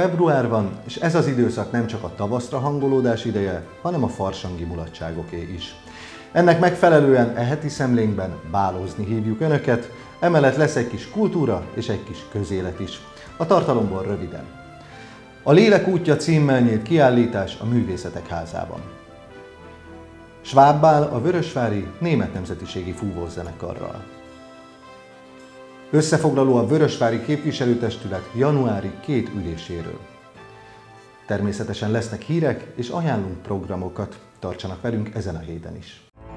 február van, és ez az időszak nem csak a tavaszra hangolódás ideje, hanem a farsangi mulatságoké is. Ennek megfelelően heti szemlénkben bálózni hívjuk Önöket, emellett lesz egy kis kultúra és egy kis közélet is. A tartalomból röviden. A Lélek útja címmel nyílt kiállítás a Művészetek Házában. Schwab bál a Vörösvári Német Nemzetiségi Fúvószenekarral. Összefoglaló a Vörösvári Képviselőtestület januári 2 üléséről. Természetesen lesznek hírek és ajánlunk programokat. Tartsanak velünk ezen a héten is.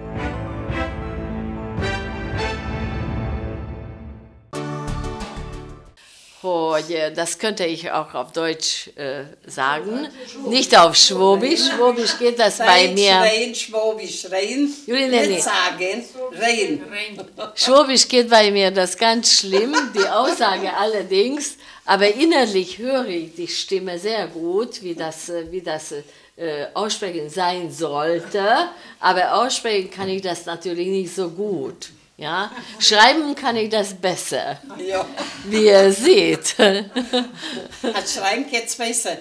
Hogy das könnte ich auch auf Deutsch sagen, nicht auf Schwäbisch. Schwäbisch geht das bei mir. Rein, Schwäbisch, rein. Nicht sagen, rein. Schwäbisch geht bei mir das ganz schlimm, die Aussage allerdings, aber innerlich höre ich die Stimme sehr gut, wie das Aussprechen sein sollte, aber aussprechen kann ich das natürlich nicht so gut. Ja? Schreiben kann ich das besser, Ja. wie ihr seht. Hát schreiben geht's besser.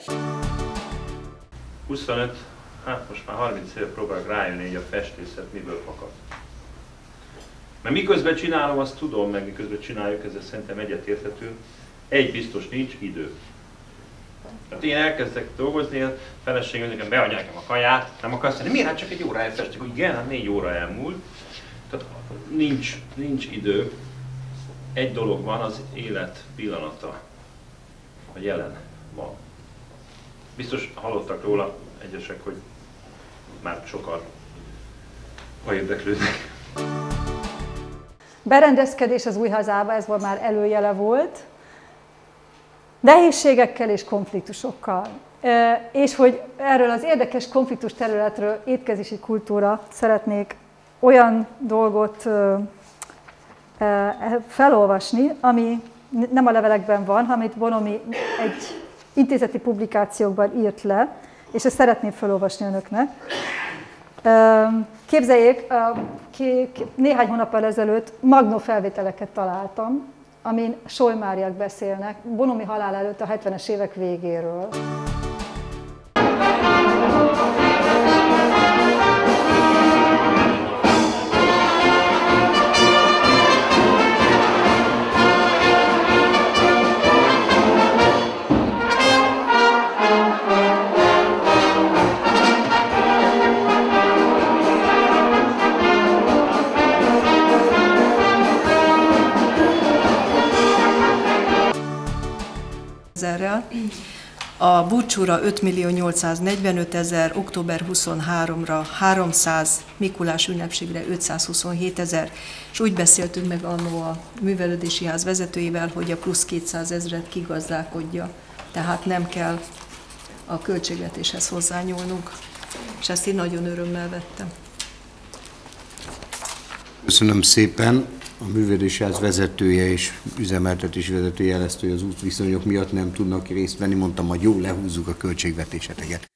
25, hát most már 30 éve próbálok rájönni, hogy a festészet miből fakad. Mert miközben csinálom, azt tudom, meg miközben csináljuk, ezzel szerintem egyetérthető, egy biztos nincs, idő. Hát én elkezdek dolgozni, a feleségem nekem beadja nekem a kaját, nem akarsz mondani, miért hát csak egy óra elfestek, hogy igen, hát 4 óra elmúlt. Tehát nincs idő. Egy dolog van, az élet pillanata. A jelen van. Biztos hallottak róla egyesek, hogy már sokan érdeklődnek. Berendezkedés az új hazába, ez már előjele volt. Nehézségekkel és konfliktusokkal. És hogy erről az érdekes konfliktus területről, étkezési kultúra szeretnék olyan dolgot felolvasni, ami nem a levelekben van, amit Bonomi egy intézeti publikációkban írt le, és ezt szeretném felolvasni önöknek. Képzeljék, néhány hónappal ezelőtt magnófelvételeket találtam, amin Solymáriak beszélnek Bonomi halál előtt a 70-es évek végéről. A búcsúra 5.845.000, október 23-ra 300, Mikulás ünnepségre 527.000, és úgy beszéltünk meg annó a művelődési ház vezetőjével, hogy a plusz 200.000-et kigazdálkodja, tehát nem kell a költségvetéshez hozzányúlnunk, és ezt én nagyon örömmel vettem. Köszönöm szépen. A művelődési ház vezetője és üzemeltetési vezetője jelezte, hogy az útviszonyok miatt nem tudnak részt venni. Mondtam, hogy jó, lehúzzuk a költségvetéseteket.